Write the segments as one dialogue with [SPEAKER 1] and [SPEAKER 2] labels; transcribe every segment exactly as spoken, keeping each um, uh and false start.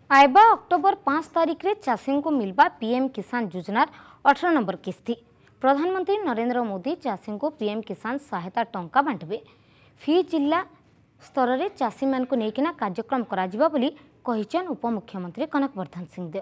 [SPEAKER 1] आयबा October पांच तारिख रे चाषी को मिलवा पीएम किसान योजनार अठारह नंबर किस्ती। प्रधानमंत्री नरेंद्र मोदी चाषी को पीएम किसान सहायता टंका बांटबे। फी जिला स्तर में चाषी मान को लेकिना कार्यक्रम करा बोली कहिचन उपमुख्यमंत्री कनक वर्धन सिंहदेव।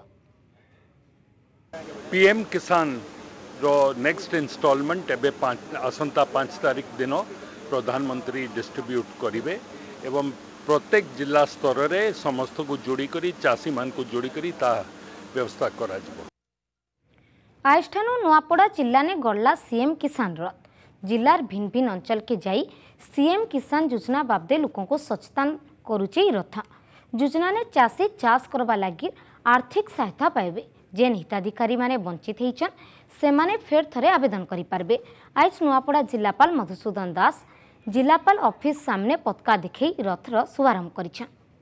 [SPEAKER 2] पीएम किसान रो नेक्स्ट इंस्टॉलमेंट एबे आसंता पांच तारिख दिन प्रधानमंत्री डिस्ट्रीब्यूट करिवे एवं प्रत्येक जिला स्तर में समस्त को जोड़ी करी चाषी मान को जोड़ी करी ता व्यवस्था करा जिवो।
[SPEAKER 1] आजठानु नुआपड़ा जिला ने गड़ला सीएम किसान रथ। जिलार भिन्न भिन्न अंचल के जाई सीएम किसान योजना बाबदे लोकों को सचेतन करुचे रथ। योजना ने चाषी चाष करबा लगी आर्थिक सहायता पाइबे। जेन हिताधिकारी माने वंचित होइछन से माने फेर थरे आवेदन करि पारबे। आज नुआपड़ा जिलापाल मधुसूदन दास जिलापाल ऑफिस सामने पताका देखै रथर शुभारंभ करिछन।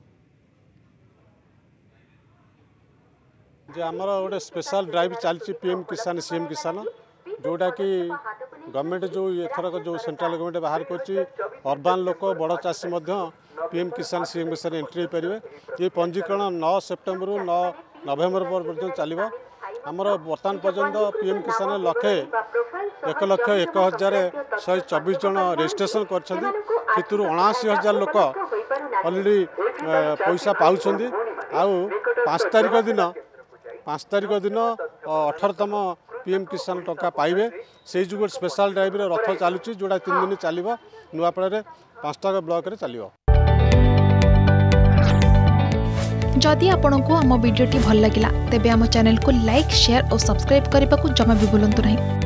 [SPEAKER 3] जे हमर गोटे स्पेशल ड्राइव चलछि पीएम किसान सीएम किसान जोटा कि गवर्नमेंट जो एथरक जो सेंट्रल गवर्नमेंट बाहर करछि अर्बान लोक बड़ चाषी मध्य PM Kisan CM Kisan entry पारे। ये पंजीकरण नौ सेप्टेम्बर नौ नवेम्बर पर्यटन चलो। आमर बर्तमान पर्यंत पीएम किसान लक्षे एक लक्ष एक हजार शहे चौबीस जन रजिस्ट्रेशन कर अणाशी हजार लोक अलरेडी पैसा पाँच पाँच तारिख दिन पाँच तारिख दिन अठारहतम पीएम किसान टंका पाइबे। से जो स्पेशल ड्राइव रथ चलुची जोड़ा तीन दिन चलो नुआपड़ा पांचटा ब्लॉक रे चलो।
[SPEAKER 4] जदि आपंक आम भिडी भल लगा तेब आम चैनल को लाइक शेयर और सब्सक्राइब करने को जमा भी भूलु नहीं।